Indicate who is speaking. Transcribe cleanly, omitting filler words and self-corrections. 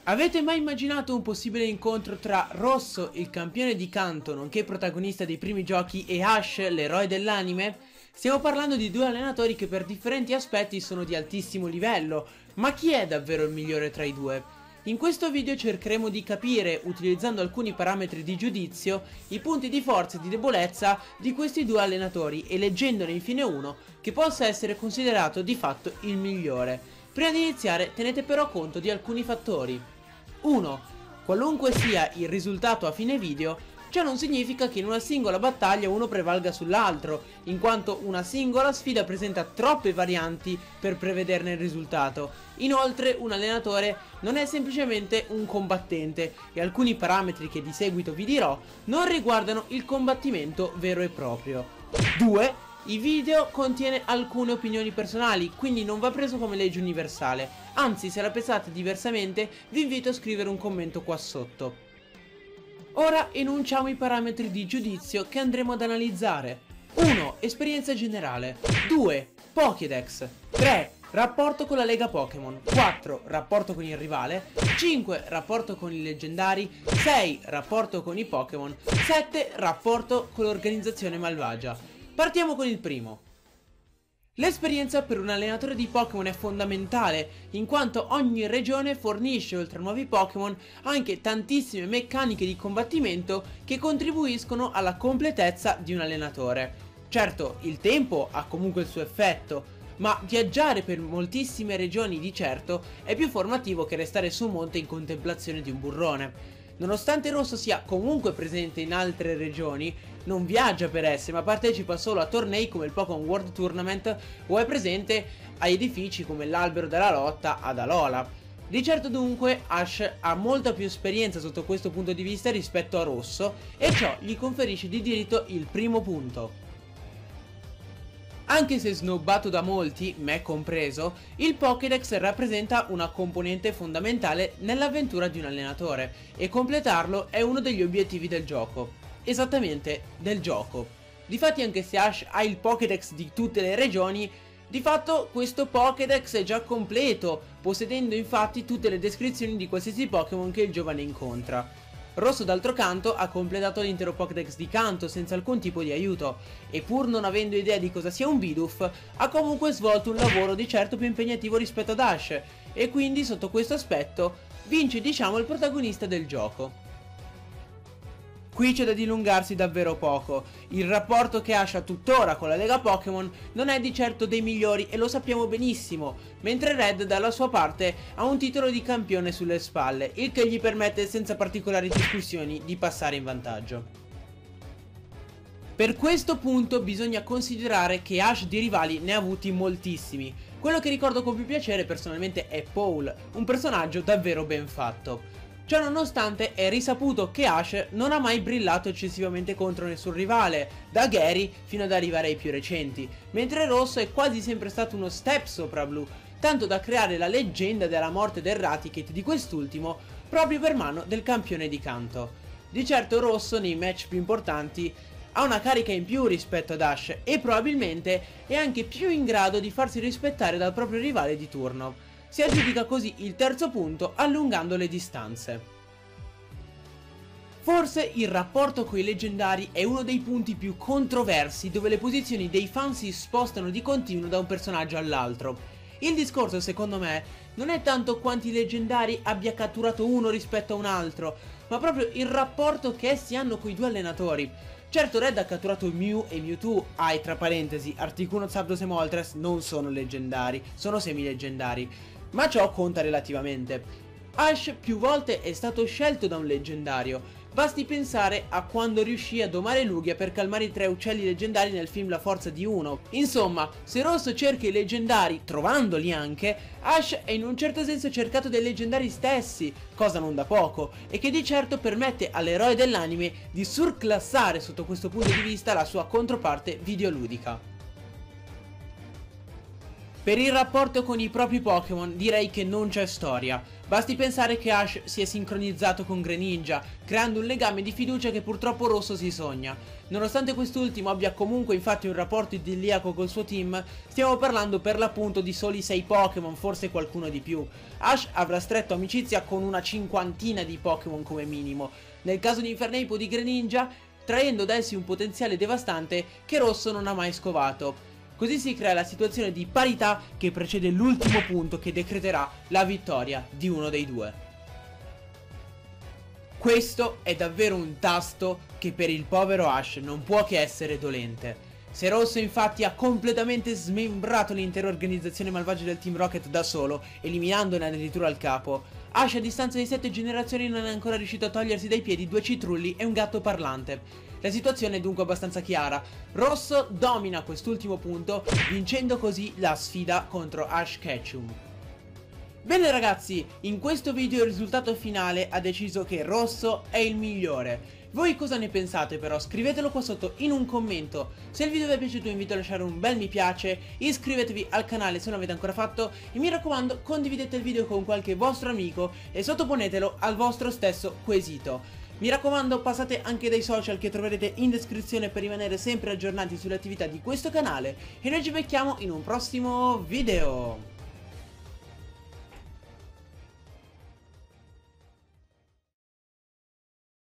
Speaker 1: Avete mai immaginato un possibile incontro tra Rosso, il campione di Kanto, nonché protagonista dei primi giochi, e Ash, l'eroe dell'anime? Stiamo parlando di due allenatori che per differenti aspetti sono di altissimo livello, ma chi è davvero il migliore tra i due? In questo video cercheremo di capire, utilizzando alcuni parametri di giudizio, i punti di forza e di debolezza di questi due allenatori, eleggendone infine uno che possa essere considerato di fatto il migliore. Prima di iniziare tenete però conto di alcuni fattori. 1. Qualunque sia il risultato a fine video, ciò non significa che in una singola battaglia uno prevalga sull'altro, in quanto una singola sfida presenta troppe varianti per prevederne il risultato. Inoltre un allenatore non è semplicemente un combattente e alcuni parametri che di seguito vi dirò non riguardano il combattimento vero e proprio. 2. Il video contiene alcune opinioni personali, quindi non va preso come legge universale, anzi se la pensate diversamente vi invito a scrivere un commento qua sotto. Ora enunciamo i parametri di giudizio che andremo ad analizzare. 1. Esperienza generale. 2. Pokédex. 3. Rapporto con la Lega Pokémon. 4. Rapporto con il rivale. 5. Rapporto con i leggendari. 6. Rapporto con i Pokémon. 7. Rapporto con l'organizzazione malvagia. Partiamo con il primo. L'esperienza per un allenatore di Pokémon è fondamentale, in quanto ogni regione fornisce oltre a nuovi Pokémon anche tantissime meccaniche di combattimento che contribuiscono alla completezza di un allenatore. Certo, il tempo ha comunque il suo effetto, ma viaggiare per moltissime regioni di certo è più formativo che restare su un monte in contemplazione di un burrone. Nonostante Rosso sia comunque presente in altre regioni, non viaggia per esse, ma partecipa solo a tornei come il Pokémon World Tournament o è presente a edifici come l'Albero della Lotta ad Alola. Di certo dunque Ash ha molta più esperienza sotto questo punto di vista rispetto a Rosso e ciò gli conferisce di diritto il primo punto. Anche se snobbato da molti, me compreso, il Pokédex rappresenta una componente fondamentale nell'avventura di un allenatore e completarlo è uno degli obiettivi del gioco. Esattamente, del gioco. Difatti anche se Ash ha il Pokédex di tutte le regioni, di fatto questo Pokédex è già completo, possedendo infatti tutte le descrizioni di qualsiasi Pokémon che il giovane incontra. Rosso d'altro canto ha completato l'intero Pokédex di Kanto senza alcun tipo di aiuto e pur non avendo idea di cosa sia un Bidoof ha comunque svolto un lavoro di certo più impegnativo rispetto ad Ash e quindi sotto questo aspetto vince diciamo il protagonista del gioco. Qui c'è da dilungarsi davvero poco, il rapporto che Ash ha tuttora con la Lega Pokémon non è di certo dei migliori e lo sappiamo benissimo, mentre Red dalla sua parte ha un titolo di campione sulle spalle, il che gli permette senza particolari discussioni di passare in vantaggio. Per questo punto bisogna considerare che Ash di rivali ne ha avuti moltissimi, quello che ricordo con più piacere personalmente è Paul, un personaggio davvero ben fatto. Ciò nonostante è risaputo che Ash non ha mai brillato eccessivamente contro nessun rivale, da Gary fino ad arrivare ai più recenti, mentre Rosso è quasi sempre stato uno step sopra Blue, tanto da creare la leggenda della morte del Raticate di quest'ultimo proprio per mano del campione di Kanto. Di certo Rosso nei match più importanti ha una carica in più rispetto ad Ash e probabilmente è anche più in grado di farsi rispettare dal proprio rivale di turno. Si aggiudica così il terzo punto allungando le distanze. Forse il rapporto coi leggendari è uno dei punti più controversi dove le posizioni dei fan si spostano di continuo da un personaggio all'altro. Il discorso secondo me non è tanto quanti leggendari abbia catturato uno rispetto a un altro, ma proprio il rapporto che essi hanno coi due allenatori. Certo Red ha catturato Mew e Mewtwo, tra parentesi, Articuno, Zapdos e Moltres non sono leggendari, sono semi-leggendari, ma ciò conta relativamente. Ash più volte è stato scelto da un leggendario, basti pensare a quando riuscì a domare Lugia per calmare i 3 uccelli leggendari nel film La forza di uno. Insomma, se Rosso cerca i leggendari, trovandoli anche, Ash è in un certo senso cercato dai leggendari stessi, cosa non da poco, e che di certo permette all'eroe dell'anime di surclassare sotto questo punto di vista la sua controparte videoludica. Per il rapporto con i propri Pokémon direi che non c'è storia. Basti pensare che Ash si è sincronizzato con Greninja, creando un legame di fiducia che purtroppo Rosso si sogna. Nonostante quest'ultimo abbia comunque infatti un rapporto idilliaco col suo team, stiamo parlando per l'appunto di soli 6 Pokémon, forse qualcuno di più. Ash avrà stretto amicizia con una cinquantina di Pokémon come minimo. Nel caso di Infernape o di Greninja, traendo da essi un potenziale devastante che Rosso non ha mai scovato. Così si crea la situazione di parità che precede l'ultimo punto che decreterà la vittoria di uno dei due. Questo è davvero un tasto che per il povero Ash non può che essere dolente. Se Rosso infatti ha completamente smembrato l'intera organizzazione malvagia del Team Rocket da solo, eliminandone addirittura il capo, Ash a distanza di 7 generazioni non è ancora riuscito a togliersi dai piedi 2 citrulli e un gatto parlante. La situazione è dunque abbastanza chiara. Rosso domina quest'ultimo punto, vincendo così la sfida contro Ash Ketchum. Bene ragazzi, in questo video il risultato finale ha deciso che Rosso è il migliore. Voi cosa ne pensate però? Scrivetelo qua sotto in un commento. Se il video vi è piaciuto vi invito a lasciare un bel mi piace, iscrivetevi al canale se non l'avete ancora fatto e mi raccomando condividete il video con qualche vostro amico e sottoponetelo al vostro stesso quesito. Mi raccomando passate anche dai social che troverete in descrizione per rimanere sempre aggiornati sulle attività di questo canale e noi ci becchiamo in un prossimo video.